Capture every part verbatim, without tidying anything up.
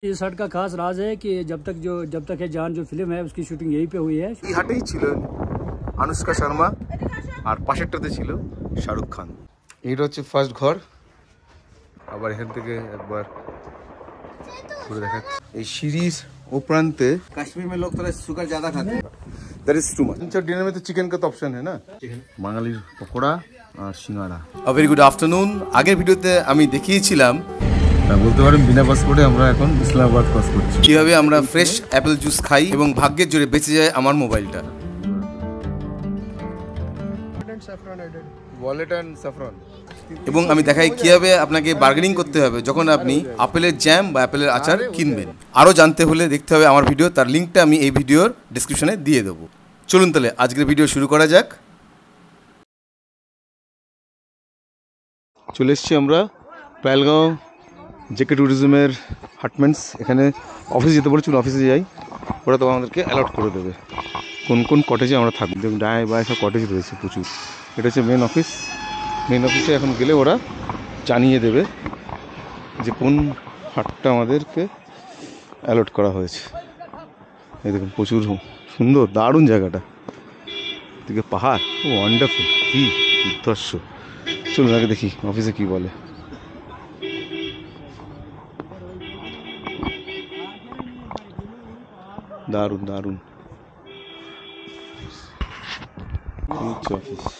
इस हट का खास राज है कि जब तक जो जब तक है जान जो फिल्म है उसकी शूटिंग यहीं पे हुई है। এই হাটেই ছিল अनुष्का शर्मा আর পাশেরটাতে ছিল শাহরুখ খান। এইটা হচ্ছে ফার্স্ট ঘর। আবার এখান থেকে একবার ঘুরে দেখাচ্ছি। এই সিরিজ ও प्रांते कश्मीर में लोग थोड़ा शुगर ज्यादा खाते हैं। That is too much. Dinner में तो चिकन का तो ऑप्शन है ना, বাঙালির পকোড়া আর singara. A very good afternoon. আগের ভিডিওতে আমি দেখিয়েছিলাম বলতে পারেন বিনা পাসপোর্টে আমরা এখন ইসলামাবাদ ক্রস করছি। কিভাবে আমরা ফ্রেশ অ্যাপেল জুস খাই এবং ভাগ্যের জোরে বেঁচে যায় আমার মোবাইলটা। Wallet and saffron. এবং আমি দেখাই কিভাবে আপনাকে বার্গেনিং করতে হবে যখন আপনি আপেলের জ্যাম বা আপেলের আচার কিনবেন। আরও জানতে হলে দেখতে হবে আমার ভিডিও, তার লিঙ্কটা আমি এই ভিডিওর ডিসক্রিপশনে দিয়ে দেবো। চলুন তাহলে আজকের ভিডিও শুরু করা যাক। চলে এসছি আমরা পেহেলগাঁও জেকে ট্যুরিজমের হাটমেন্টস। এখানে অফিসে যেতে বলেছিল, অফিসে যাই, ওরা তো আমাদেরকে অ্যালট করে দেবে কোন কোন কটেজে আমরা থাকবো। দেখুন ডায় বায় সব কটেজ রয়েছে প্রচুর। এটা হচ্ছে মেন অফিস। মেন অফিসে এখন গেলে ওরা জানিয়ে দেবে যে কোন হাটটা আমাদেরকে অ্যালট করা হয়েছে। এই দেখুন প্রচুর সুন্দর, দারুণ জায়গাটা। এদিকে পাহাড়, ও ওয়ান্ডারফুল, কি দুর্ধর্ষ। চলুন আগে দেখি অফিসে কি বলে। দারুণ দারুণ অফিস।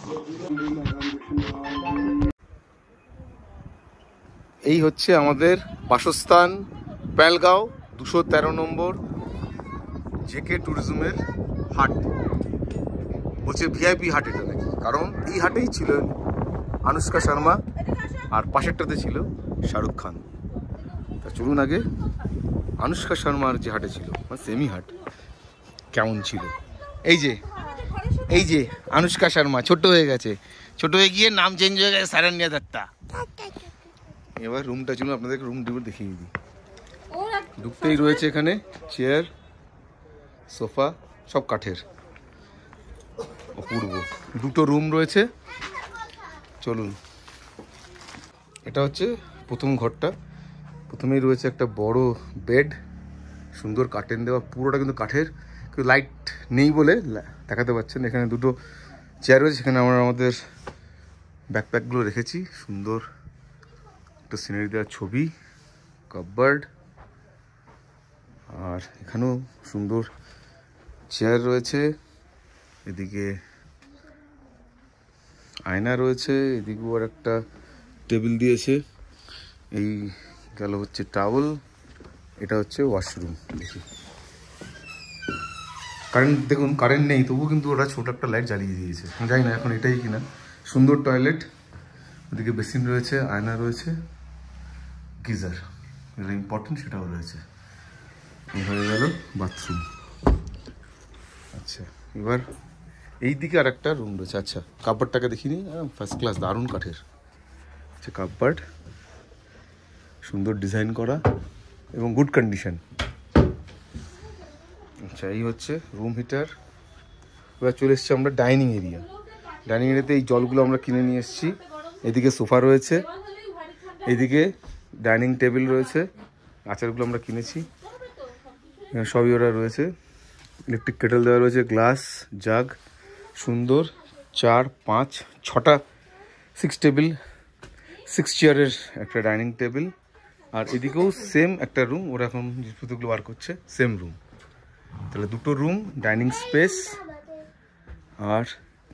এই হচ্ছে আমাদের বাসস্থান পেহেলগাঁও দুশো তেরো নম্বর জেকে ট্যুরিজমের হাট। বলছে ভিআইপি হাট এটা নাকি, কারণ এই হাটেই ছিল অনুষ্কা শর্মা আর পাশেরটাতে ছিল শাহরুখ খান। তা চলুন আগে অনুষ্কা শর্মার যে হাটে ছিল মানে সেমি হাট কেমন ছিল। এই যে এই যে অনুষ্কা শর্মা ছোট হয়ে গেছে, ছোট হয়ে গিয়ে নাম চেঞ্জ হয়ে গেছে সারান্যা দত্তা। এবার রুমটা চলুন আপনাদেরকে রুম ডিউর দেখিয়ে দিই। ঢুকতেই রয়েছে এখানে চেয়ার, সোফা, সব কাঠের, অপূর্ব। দুটো রুম রয়েছে। চলুন, এটা হচ্ছে প্রথম ঘরটা। প্রথমেই রয়েছে একটা বড় বেড, সুন্দর কার্টেন দেওয়া, পুরোটা কিন্তু কাঠের, কিন্তু লাইট নেই বলে দেখাতে পাচ্ছেন। এখানে দুটো চেয়ার রয়েছে, সেখানে আমরা আমাদের ব্যাকপ্যাকগুলো রেখেছি। সুন্দর একটা সিনারি দেওয়ার ছবি, কাপবোর্ড, আর এখানেও সুন্দর চেয়ার রয়েছে। এদিকে আয়না রয়েছে, এদিকেও আর একটা টেবিল দিয়েছে। এই গেল হচ্ছে টাওয়েল, এটা হচ্ছে ওয়াশরুম। দেখি কারেন্ট, দেখুন কারেন্ট নেই তবুও কিন্তু ওরা ছোট একটা লাইট জ্বালিয়ে দিয়েছে। জানি না এখন এটাই কিনা। সুন্দর টয়লেট, ওদিকে বেসিন রয়েছে, আয়না রয়েছে, গিজার, যেটা ইম্পর্টেন্ট সেটাও রয়েছে। এই হয়ে গেল বাথরুম। আচ্ছা, এবার এই দিকে আর একটা রুম রয়েছে। আচ্ছা, কাপড়টাকে দেখিনি, ফার্স্ট ক্লাস, দারুণ কাঠের। আচ্ছা, কাপড় সুন্দর ডিজাইন করা এবং গুড কন্ডিশন। আচ্ছা, এই হচ্ছে রুম হিটার। এবার চলে এসছি আমরা ডাইনিং এরিয়া। ডাইনিং এরিয়াতে এই জলগুলো আমরা কিনে নিয়ে এসেছি। এদিকে সোফা রয়েছে, এদিকে ডাইনিং টেবিল রয়েছে, আচারগুলো আমরা কিনেছি, সবই ওরা রয়েছে। ইলেকট্রিক কেটেল দেওয়া রয়েছে, গ্লাস, জাগ, সুন্দর চার পাঁচ ছটা সিক্স টেবিল, সিক্স চেয়ারের একটা ডাইনিং টেবিল। আর এদিকেও সেম একটা রুম, ওরা এখন জিনিসপত্রগুলো বার করছে, সেম রুম। তাহলে দুটো রুম, ডাইনিং স্পেস। আর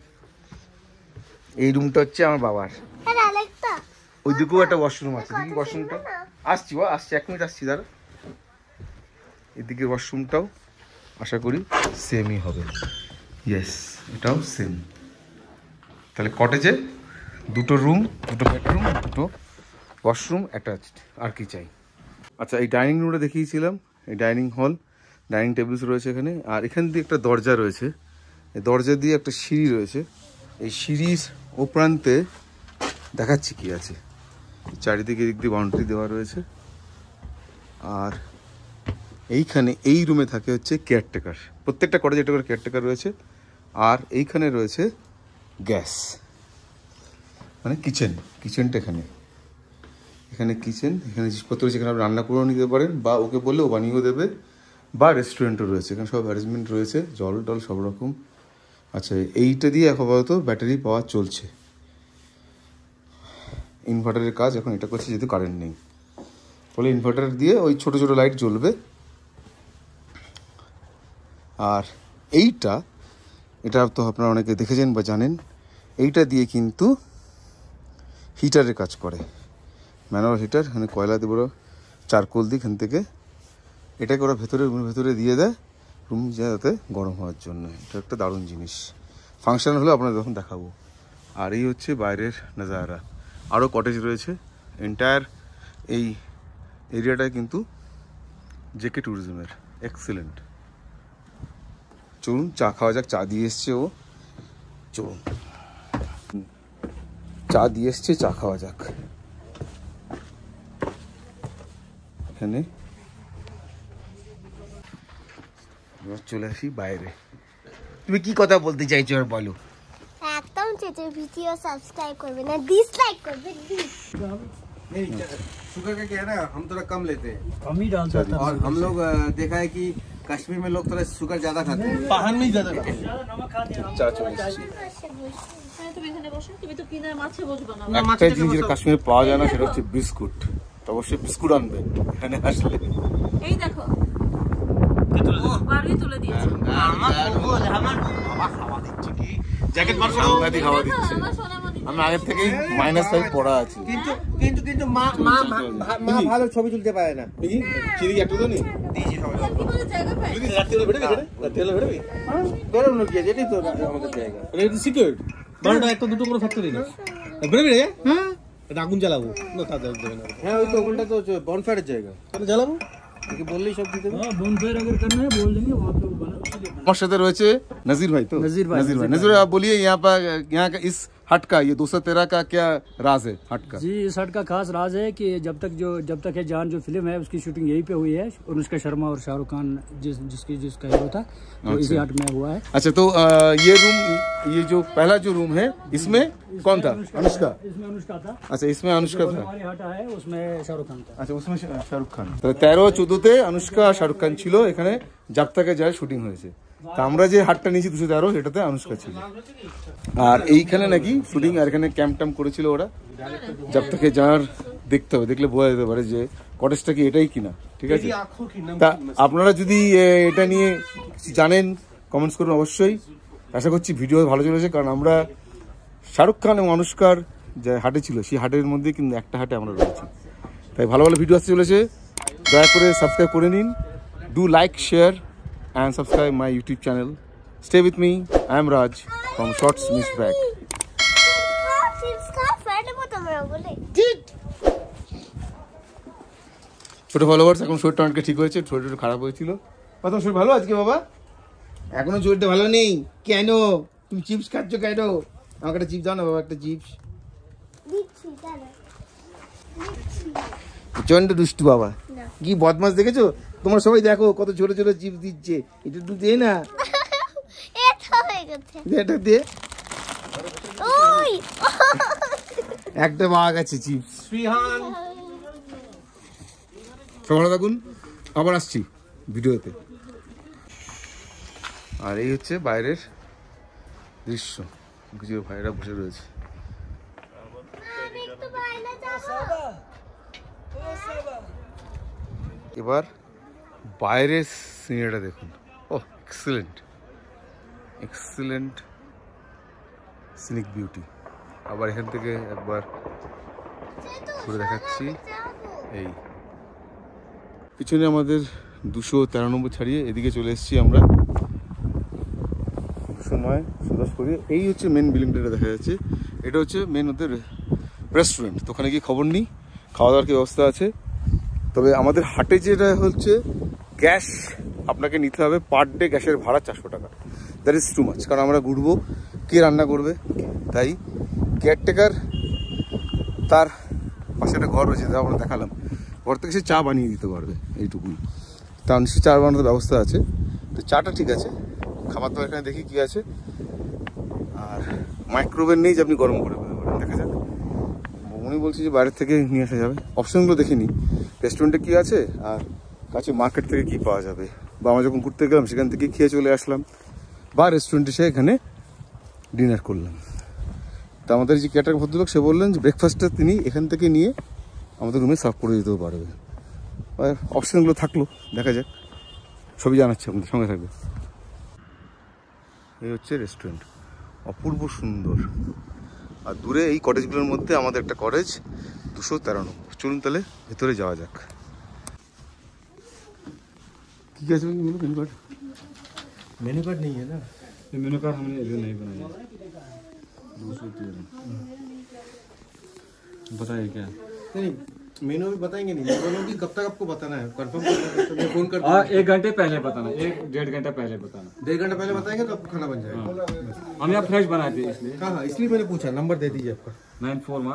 এই রুমটা হচ্ছে আমার বাবার। ওই দিকেও একটা ওয়াশরুম আছে। দেখি ওয়াশরুমটা, আসছি বা আসছি এক মিনিট আসছি দাঁড়া। এদিকে ওয়াশরুমটাও আশা করি সেমই হবে। ইয়েস, এটাও সেম। তাহলে কটেজে দুটো রুম, দুটো বেডরুম, দুটো ওয়াশরুম অ্যাটাচড, আর কি চাই। আচ্ছা, এই ডাইনিং রুমটা দেখিয়েছিলাম, এই ডাইনিং হল, ডাইনিং টেবিলস রয়েছে এখানে। আর এখান দিয়ে একটা দরজা রয়েছে, এই দরজা দিয়ে একটা সিঁড়ি রয়েছে। এই সিঁড়ির ও প্রান্তে দেখাচ্ছি কি আছে। চারিদিকে দিক দিয়ে বাউন্ডারি দেওয়া রয়েছে। আর এইখানে এই রুমে থাকে হচ্ছে কেয়ারটেকার। প্রত্যেকটা কটেজে একটা করে কেয়ারটেকার রয়েছে। আর এইখানে রয়েছে গ্যাস, মানে কিচেন, কিচেনটা এখানে। এখানে কিচেন, এখানে জিনিসপত্র রয়েছে, এখানে আপনি রান্না করেও নিতে পারেন বা ওকে বললে ও বানিয়েও দেবে, বা রেস্টুরেন্টও রয়েছে, এখানে সব অ্যারেঞ্জমেন্ট রয়েছে, জল টল সব রকম। আচ্ছা, এইটা দিয়ে আপাতত ব্যাটারি পাওয়া চলছে, ইনভার্টারের কাজ এখন এটা করছে যেহেতু কারেন্ট নেই, ফলে ইনভার্টার দিয়ে ওই ছোটো ছোটো লাইট জ্বলবে। আর এইটা এটা তো আপনারা অনেকে দেখেছেন বা জানেন, এইটা দিয়ে কিন্তু হিটারের কাজ করে, ম্যানুয়াল হিটার। এখানে কয়লা দিয়ে বড় চারকোল দিয়ে এখান থেকে এটাকে ওরা ভেতরে রুমের ভেতরে দিয়ে দেয়, রুম যাতে গরম হওয়ার জন্য। এটা একটা দারুণ জিনিস, ফাংশন হলে আপনাদের তখন দেখাবো। আর এই হচ্ছে বাইরের নাজারা, আরও কটেজ রয়েছে। এন্টায়ার এই এরিয়াটায় কিন্তু জেকে ট্যুরিজমের, এক্সিলেন্ট। চলুন চা খাওয়া যাক, চা দিয়ে এসছে ও, চলুন চা দিয়ে এসছে, চা খাওয়া যাক। এখানে চলে আসি বাইরে, তুমি কি কথা বলতে চাইছো আর বলো। একদম চেতে ভিডিও সাবস্ক্রাইব করবে না, ডিসলাইক করবে। नहीं, शुगर का क्या है ना, हम थोड़ा कम लेते हैं कम ही डालता था। और हम लोग अ, देखा है कि कश्मीर में लोग थोड़ा शुगर ज्यादा खाते हैं, पहाड़ में ज्यादा खाते हैं। চা চলে এসছে। তুমি এখানে বসো, তুমি তো কিনারে মাছে বসবা না। একটা জিনিস যেটা কাশ্মীরে পাওয়া যায় না সেটা হচ্ছে বিস্কুট। তো অবশ্যই বিস্কুট আনবে এখানে আসলে। এই দেখো বাড়ি তুলে দিয়েছে। জ্যাকেট মার সাংঘাতিক হাওয়া দিচ্ছে। আমার সোনামণি আমি আগের থেকেই মাইনাস ফাইভ পড়া আছি। কিন্তু কিন্তু কিন্তু মা মা মা ভালো ছবি তুলতে পারে না। দেখি চিনি একটু তো নেই দিয়েছি সবাই। কি করে জায়গা পাই? রাত্রি হলে বেড়ে বেড়ে রাত্রি হলে বেড়ে বেরোন না, গিয়ে যেটাই তো আমাদের জায়গা। এটা সিকিউর বারোটা একটা দুটো করে ফ্যাক্টরি না বেড়ে বেড়ে হ্যাঁ এটা আগুন জ্বালাবো না, তা দেবে না। হ্যাঁ ওই তো ওখানটা তো বনফায়ারের জায়গা, তাহলে জ্বালাবো কি বললেই সব দিতে হবে। हाँ बोनफायर अगर करना है बोल देंगे वहाँ पे वो बना। আমার সাথে রয়েছে নজির ভাই। তো नजीर भाई, नजीर भाई, नजीर भाई आप बोलिए यहाँ पर यहाँ का इस हट का ये दो सौ तेरह का क्या राज है हट का? जी इस हट का खास राज है कि जब तक जो जब तक है जान जो फिल्म है उसकी शूटिंग यहीं पे हुई है। अनुष्का शर्मा और शाहरुख खान जिस जिसकी जिसका हीरो था वो इसी हट में हुआ है। अच्छा तो आ, ये रूम, ये जो पहला जो रूम है इसमें कौन था? अनुष्का। इसमें अनुष्का था, अच्छा इसमें अनुष्का था। हमारी हट है उसमें शाहरुख खान था। আচ্ছা उसमें শাহরুখ খান। তেরো চোদ্দতে অনুষ্কা শাহরুখ খান ছিল এখানে, জব থেকে যায় শুটিং হয়েছে। তা আমরা যে হাটটা নিয়েছি দুশো তেরো সেটাতে অনুষ্কা ছিল। আর এইখানে নাকি শুটিং, আর এখানে ক্যাম্প ট্যাম্প করেছিল ওরা। জব থেকে যার দেখতে হবে, দেখলে বোঝা যেতে পারে যে কটেজটা কি এটাই কিনা। ঠিক আছে, তা আপনারা যদি এ, এটা নিয়ে কিছু জানেন কমেন্টস করুন অবশ্যই। আশা করছি ভিডিও ভালো চলেছে, কারণ আমরা শাহরুখ খান এবং অনুষ্কার যে হাটে ছিল সেই হাটের মধ্যে কিন্তু একটা হাটে আমরা রয়েছি। তাই ভালো ভালো ভিডিও আসতে চলেছে, দয়া করে সাবস্ক্রাইব করে নিন। Do like, share and subscribe my YouTube channel. Stay with me. I am Raj from Shots Miss Back. ছোট ফলোয়ার্স, এখন শরীরটা অনেকটা ঠিক হয়েছে, শরীরটা খারাপ হয়েছিল। তোমার শরীর ভালো আজকে বাবা? এখনো শরীরটা ভালো নেই কেন? তুমি চিপস খাচ্ছ কেন? আমাকে একটা চিপস দাও না বাবা, একটা চিপস। প্রচন্ড দুষ্টু বাবা, কি বদমাস দেখেছো? তোমরা সবাই দেখো কত ছোট ছোট চিপস দিচ্ছে, এটা একটু দে না, এটা দে। একটা পাওয়া গেছে চিপস। ভালো থাকুন, আবার আসছি ভিডিওতে। আর এই হচ্ছে বাইরের দৃশ্য, কিছু ভাইরা বসে রয়েছে। এবার বাইরের সিনারিটা দেখুন, ও এক্সিলেন্ট এক্সিলেন্ট সিনিক বিউটি। আবার এখান থেকে একবার ঘুরে দেখাচ্ছি। এই পিছনে আমাদের দুশো তেরো নম্বর ছাড়িয়ে এদিকে চলে এসেছি আমরা, দুশো নয় সুদাস করিয়ে। এই হচ্ছে মেন বিল্ডিংটা দেখা যাচ্ছে, এটা হচ্ছে মেন ওদের রেস্টুরেন্ট। তো ওখানে গিয়ে খবর নিই খাওয়া দাওয়ার কি ব্যবস্থা আছে। তবে আমাদের হাটে যেটা হচ্ছে গ্যাস আপনাকে নিতে হবে পার ডে, গ্যাসের ভাড়া চারশো টাকা। দ্যাট ইজ টু মাচ, কারণ আমরা ঘুরবো, কে রান্না করবে? তাই কেয়ারটেকার তার পাশে একটা ঘর রয়েছে, আমরা দেখালাম, ঘর থেকে সে চা বানিয়ে দিতে পারবে, এইটুকুই। তা নিশ্চয়ই চা বানানোর ব্যবস্থা আছে। তো চাটা ঠিক আছে, খাবার দাবার এখানে দেখি কী আছে। আর মাইক্রোওভেন নেই যে আপনি গরম করে ফেলতে পারেন, দেখা যাক। উনি বলছি যে বাইরে থেকে নিয়ে আসা যাবে, অপশনগুলো দেখে নিই রেস্টুরেন্টে কী আছে আর কাছে মার্কেট থেকে কী পাওয়া যাবে, বা আমরা যখন ঘুরতে গেলাম সেখান থেকে খেয়ে চলে আসলাম, বা রেস্টুরেন্টে সে এখানে ডিনার করলাম। তা আমাদের যে ক্যাটার ভদ্রলোক সে বললেন যে ব্রেকফাস্টটা তিনি এখান থেকে নিয়ে আমাদের রুমে সার্ভ করে দিতেও পারবে। অপশনগুলো থাকলো, দেখা যাক, সবই জানাচ্ছি আপনাদের সঙ্গে থাকবে। এই হচ্ছে রেস্টুরেন্ট, অপূর্ব সুন্দর। আর দূরে এই কটেজগুলোর মধ্যে আমাদের একটা কটেজ দুশো তেরো নম্বর। চলুন তাহলে ভেতরে যাওয়া যাক। কি আছে মেনু कार्ड? मेन्यू कार्ड नहीं है ना, ये मेनू कार्ड हमने अभी नहीं बनाया। दूसरी तेरह बताइए क्या? नहीं मेनू भी बताएंगे नहीं, बोलो कि कब तक आपको बताना है, कंफर्म करना है तो मैं फोन कर हाँ, एक घंटे पहले बताना, एक डेढ़ घंटा पहले बताना। डेढ़ घंटा पहले बताएंगे तो आपको खाना बन जाएगा। हम यहाँ फ्रेश बनाए थे इसलिए। हाँ हाँ इसलिए मैंने पूछा, नंबर दे दीजिए आपका। Nine four one.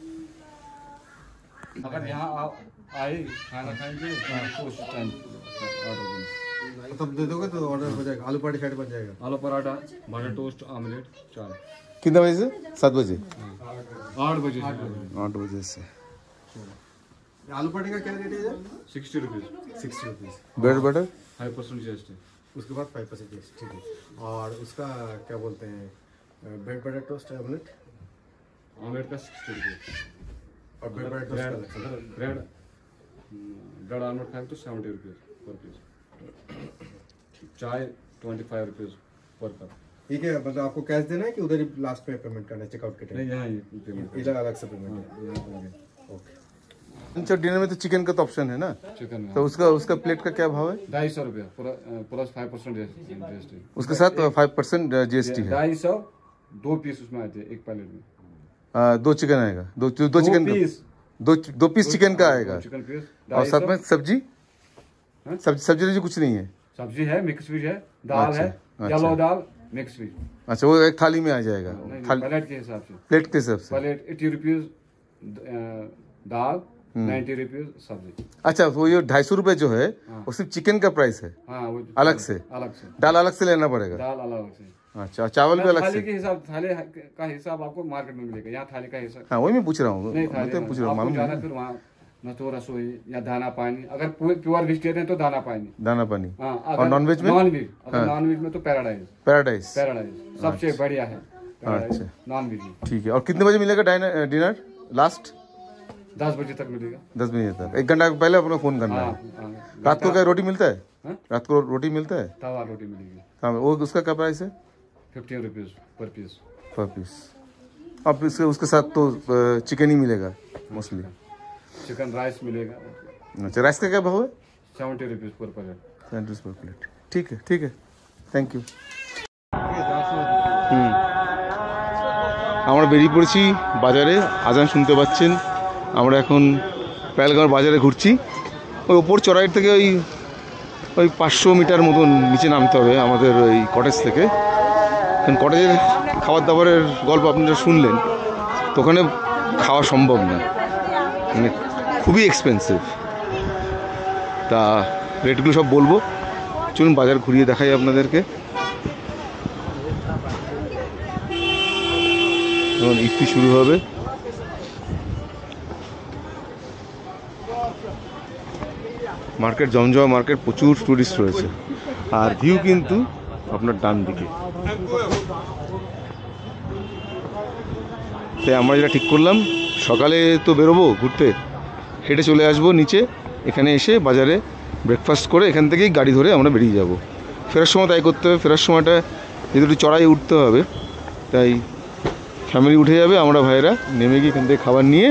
अगर यहाँ आप आए खाना खाएंगे तो उस टाइम ऑर्डर देना। तब दे दोगे तो ऑर्डर हो जाएगा, आलू पराठा बन जाएगा। आलू पराठा, बटर टोस्ट, ऑमलेट, चाय। कितना बजे से? सात बजे आठ बजे से आठ बजे से आलू पराठे का क्या रेट है इधर? Sixty rupees. Sixty rupees. Bread butter five percent G S T. उसके बाद फाइव परसेंट ठीक है। और उसका क्या बोलते हैं, bread butter toast omelette? Omelette का सिक्सटी रुपीज़ और ब्रेड बटर टोस्ट का अलग से। ब्रेड ब्रेड ऑमलेट खाएंगे तो सेवेंटी रुपीज़ पर पीस। चाय twenty five rupees per cup. ठीक है, मतलब आपको कैश देना है कि उधर ही लास्ट में पेमेंट करना है चेकआउट के टाइम? नहीं, यहाँ ही पेमेंट इधर अलग से पेमेंट है। करना। ओके। अच्छा, डिनर में तो चिकन का तो ऑप्शन है ना, चिकन तो उसका उसका प्लेट का क्या भाव है? ढाई सौ रुपया plus five percent G S T. उसके साथ five percent G S T है। ढाई सौ दो पीस उसमें आते हैं एक प्लेट में। आ, दो चिकन आएगा, दो दो चिकन पीस दो दो पीस चिकन का आएगा, चिकन पीस। और साथ में सब्जी हाँ? सब्जी सब्जी कुछ नहीं है? सब्जी है, मिक्स वेज है, दाल अच्छा, है, अच्छा। Yellow dal mix veg. अच्छा, वो एक थाली में आ जाएगा, थाली प्लेट के हिसाब से। प्लेट के हिसाब से। प्लेट एटी रुपीज दाल, नाइन्टी रुपीज सब्जी। अच्छा, वो ये ढाई सौ रुपए जो है वो सिर्फ चिकन का प्राइस है, हाँ वो अलग से? अलग से दाल अलग से लेना पड़ेगा? दाल अलग से। अच्छा, चावल भी अलग थाली से? के हिसाब थाली का हिसाब आपको मार्केट में मिलेगा, यहाँ थाली का हिसाब हाँ, वही मैं पूछ रहा हूँ, नहीं। मैं थाली तो पूछ रहा हूँ, आपको मालूम जाना है। फिर वहाँ न तो रसोई या दाना पानी, अगर प्योर वेजिटेरियन तो दाना पानी। दाना पानी। हाँ, और नॉन वेज में? नॉन वेज अगर नॉन वेज में तो पैराडाइज। पैराडाइज पैराडाइज सबसे बढ़िया है अच्छा, नॉन वेज में। ठीक है। और कितने बजे मिलेगा डिनर लास्ट? दस बजे तक मिलेगा। दस बजे तक, एक घंटा पहले अपना फोन करना हाँ, है। हाँ। रात को क्या रोटी मिलता है? हाँ? रात को रोटी मिलता है? तवा रोटी मिलेगी, हाँ, वो उसका क्या प्राइस है? Fifteen rupees per piece. Per piece. अब इसके उसके साथ तो चिकन ही मिलेगा मोस्टली। चिकन राइस मिलेगा, अच्छा, राइस का क्या भाव है? Seventy rupees per plate. Seventy rupees per plate. ठीक है, ठीक है, থ্যাংক ইউ। হুম, আমরা বেরিয়ে পড়েছি বাজারে, আজান শুনতে পাচ্ছেন। আমরা এখন পেহেলগাঁও বাজারে ঘুরছি। ওই ওপর চড়াইয়ের থেকে ওই ওই পাঁচশো মিটার মতন নিচে নামতে হবে আমাদের ওই কটেজ থেকে। কারণ কটেজের খাবার দাবারের গল্প আপনারা শুনলেন, তো ওখানে খাওয়া সম্ভব না, মানে খুবই এক্সপেন্সিভ। তা রেটগুলো সব বলবো, চলুন বাজার ঘুরিয়ে দেখাই আপনাদেরকে। এখন ইফতি শুরু হবে। মার্কেট জমজমা মার্কেট, প্রচুর টুরিস্ট রয়েছে। আর ভিউ কিন্তু আপনার ডান দিকে। তাই আমরা যেটা ঠিক করলাম, সকালে তো বেরোবো ঘুরতে, হেঁটে চলে আসবো নিচে, এখানে এসে বাজারে ব্রেকফাস্ট করে এখান থেকেই গাড়ি ধরে আমরা বেরিয়ে যাব। ফেরার সময় তাই করতে হবে, ফেরার সময়টা যেহেতু একটু চড়াই উঠতে হবে, তাই ফ্যামিলি উঠে যাবে, আমরা ভাইয়েরা নেমে গিয়ে এখান থেকে খাবার নিয়ে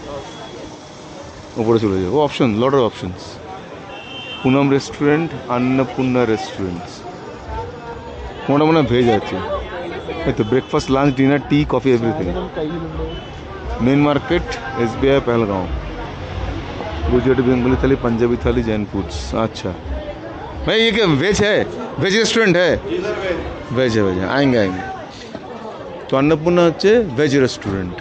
ওপরে চলে যাবো। Option, lot of options. Poonam restaurant, Annapurna restaurants, মোটা মোটা ভেজ আছে, এই তো breakfast, lunch, dinner, tea coffee everything. Main market, S B I Pahalgam, Gujarati Bengali thali, Punjabi थाली, जैन फूड्स। अच्छा भाई, ये क्या वेज है? वेज रेस्टोरेंट है? वेज है, वेज है, आएंगे आएंगे। तो अन्नपूर्णा হচ্ছে वेज रेस्टोरेंट।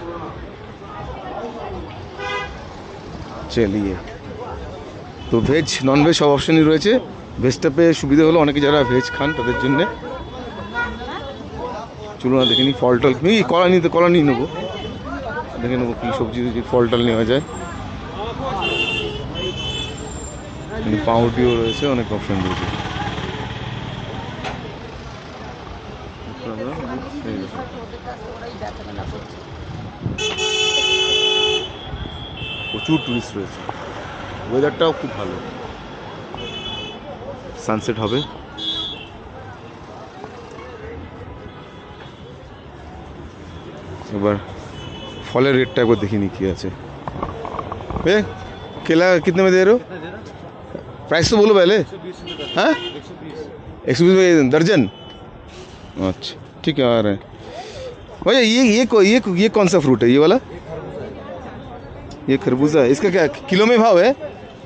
चलिए, তো ভেজ নন ভেজ সব অপশনই রয়েছে। ভেজটা পেয়ে সুবিধা হলো অনেকে যারা ভেজ খান তাদের জন্যে। চলুন না দেখে নিই ফল টল, কলা নিতে কলা নিয়ে নেবো। দেখে নেবো কি সবজি যদি ফল টল নেওয়া যায়। পাউরুটিও রয়েছে, অনেক অপশন রয়েছে। প্রচুর টুরিস্ট রয়েছে, ওয়েদারটাও খুব ভালো, সানসেট হবে। এবার ফলের রেটটা একবার দেখিনি কি আছে। भैया केला कितने में दे रहे हो? प्राइस तो बोलो पहले। हाँ एक सौ बीस में दर्जन। अच्छा ठीक है आ रहे हैं भैया। ये ये ये ये कौन सा फ्रूट है ये वाला? ये खरबूजा है, इसका क्या किलो में भाव है?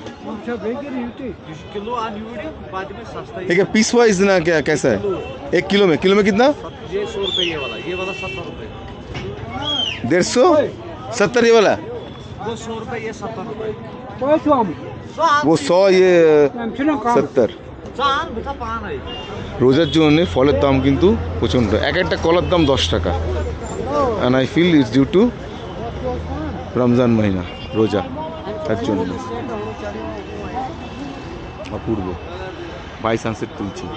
ठीक है पीस वाइज ना क्या कैसा है? एक किलो में किलो में कितना? ये सौ रुपए ये वाला, ये वाला सत्तर रुपए। डेढ़ सौ सत्तर ये वाला, वो सौ रुपए ये सत्तर रुपए। वो सौ ये सत्तर। রোজার জন্য ফলের দাম কিন্তু প্রচণ্ড, এক একটা কলার দাম দশ টাকা। And I feel it's due to Ramzan মহিনা, রোজা, তার জন্য। অপূর্ব বাই সানসেট তুলছি,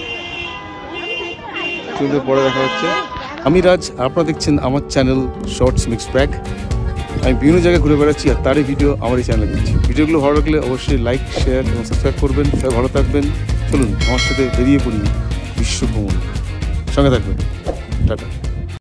চলতে পরে দেখা হচ্ছে। আমি রাজ, আপনারা দেখছেন আমার চ্যানেল শর্টস মিক্স ব্যাগ। আমি বিভিন্ন জায়গায় ঘুরে বেড়াচ্ছি আর তারই ভিডিও আমার এই চ্যানেলে দিচ্ছি। ভিডিওগুলো ভালো লাগলে অবশ্যই লাইক, শেয়ার এবং সাবস্ক্রাইব করবেন। সবাই ভালো থাকবেন। চলুন আমার সাথে বেরিয়ে পড়ি বিশ্ব ভ্রমণ, সঙ্গে থাকবেন। টাটা।